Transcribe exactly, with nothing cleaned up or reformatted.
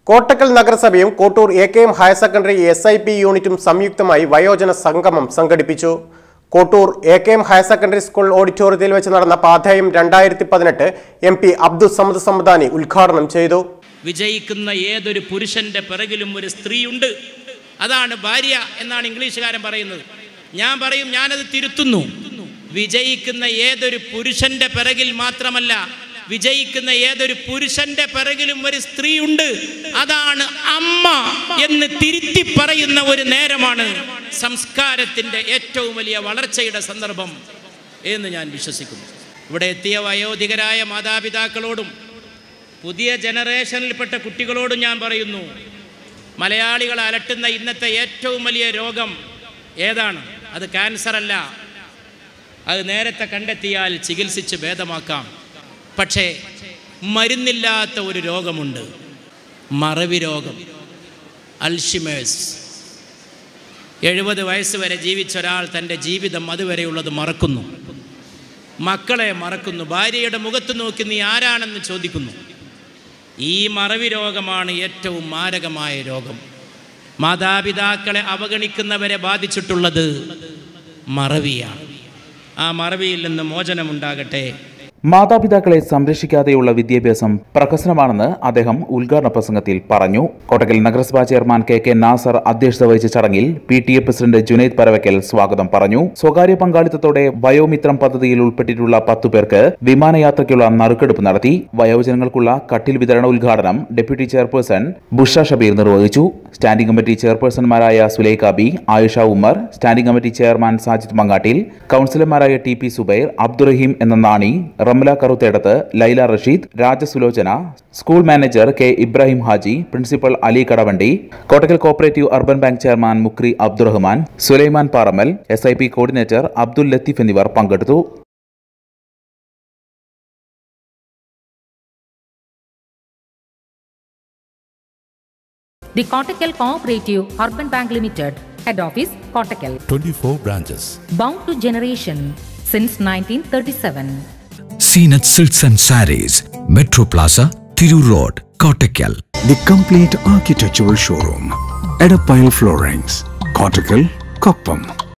കോട്ടക്കൽ നഗരസഭയും Kottoor A K M higher secondary S I P യൂണിറ്റും സംയുക്തമായി വയോജന സംഗമം സംഘടിപ്പിച്ചു. Kottoor A K M higher secondary school ഓഡിറ്റോറിയത്തിൽ വെച്ച് നടന്ന പാഥേയം രണ്ടായിരത്തി പതിനെട്ട് എം പി അബ്ദുൽ സമദ് സമദാനി ഉദ്ഘാടനം ചെയ്തു. വിജയിക്കുന്ന ഏതൊരു പുരുഷന്റെ പിറകിലും ഒരു സ്ത്രീയുണ്ട്. അതാണ് ഭാര്യ എന്നാണ് ഇംഗ്ലീഷുകാരൻ പറയുന്നത്. ഞാൻ പറയും, ഞാനത് തിരുത്തുന്നു. വിജയിക്കുന്ന ഏതൊരു പുരുഷന്റെ പിറകിൽ മാത്രമല്ല, വിജയിക്കുന്ന ഏതൊരു പുരുഷന്റെ പിറകിലും ഒരു സ്ത്രീ ഉണ്ട്. അതാണ് അമ്മ എന്ന് തിരുത്തി പറയുന്ന ഒരു നേരമാണ് സംസ്കാരത്തിൻ്റെ ഏറ്റവും വലിയ വളർച്ചയുടെ സന്ദർഭം എന്ന് ഞാൻ വിശ്വസിക്കുന്നു. ഇവിടെ എത്തിയ വയോധികരായ മാതാപിതാക്കളോടും പുതിയ ജനറേഷനിൽപ്പെട്ട കുട്ടികളോടും ഞാൻ പറയുന്നു, മലയാളികൾ അലട്ടുന്ന ഇന്നത്തെ ഏറ്റവും വലിയ രോഗം ഏതാണ്? അത് ക്യാൻസർ അല്ല. അത് നേരത്തെ കണ്ടെത്തിയാൽ ചികിത്സിച്ച് ഭേദമാക്കാം. പക്ഷേ മരുന്നില്ലാത്ത ഒരു രോഗമുണ്ട്, മറവി രോഗം, അൽഷിമേഴ്സ്. എഴുപത് വയസ്സ് വരെ ജീവിച്ച ഒരാൾ തൻ്റെ ജീവിതം അതുവരെയുള്ളത് മറക്കുന്നു, മക്കളെ മറക്കുന്നു, ഭാര്യയുടെ മുഖത്ത് നോക്കി നീ ആരാണെന്ന് ചോദിക്കുന്നു. ഈ മറവി രോഗമാണ് ഏറ്റവും മാരകമായ രോഗം. മാതാപിതാക്കളെ അവഗണിക്കുന്നവരെ ബാധിച്ചിട്ടുള്ളത് മറവിയാണ്. ആ മറവിയിൽ നിന്ന് മോചനമുണ്ടാകട്ടെ. മാതാപിതാക്കളെ സംരക്ഷിക്കാതെയുള്ള വിദ്യാഭ്യാസം പ്രഹസനമാണെന്ന് അദ്ദേഹം ഉദ്ഘാടന പ്രസംഗത്തിൽ പറഞ്ഞു. കോട്ടക്കൽ നഗരസഭാ ചെയർമാൻ കെ കെ നാസർ അധ്യക്ഷത വഹിച്ച ചടങ്ങിൽ P T A president Junaid Paravakkal സ്വാഗതം പറഞ്ഞു. സ്വകാര്യ പങ്കാളിത്തത്തോടെ വയോമിത്രം പദ്ധതിയിൽ ഉൾപ്പെട്ടിട്ടുള്ള പത്തു പേർക്ക് വിമാനയാത്രയ്ക്കുള്ള നറുക്കെടുപ്പ് നടത്തി. വയോജനങ്ങൾക്കുള്ള കട്ടിൽ വിതരണ ഉദ്ഘാടനം ഡെപ്യൂട്ടി ചെയർപേഴ്സൺ ബുഷ ഷബീർ നിർവഹിച്ചു. സ്റ്റാൻഡിംഗ് കമ്മിറ്റി ചെയർപേഴ്സൺമാരായ Sulaikha B, Ayisha Ummer, standing committee chairman Sajid Mangattil, കൌൺസിലർമാരായ ടി പി സുബൈർ, അബ്ദുറഹീം എന്ന Nani, Ramla Karuthedath, Laila Rasheed, Rajasulochana, school manager K Ibrahim Haji, principal Ali Kadavandi, Kottakkal cooperative urban bank chairman Mukri Abdurahman, Sulaiman Paramal, S I P coordinator Abdul Latheef എന്നിവർ പങ്കെടുത്തു. The Kottakkal Cooperative Urban Bank Limited, Head Office, Kottakkal. twenty-four branches. Bound to generation since nineteen thirty-seven. Seenat Silks and Sarees, Metro Plaza, Thiru Road, Kottakkal. The complete architectural showroom, Edapile Floorings, Kottakkal, Koppam.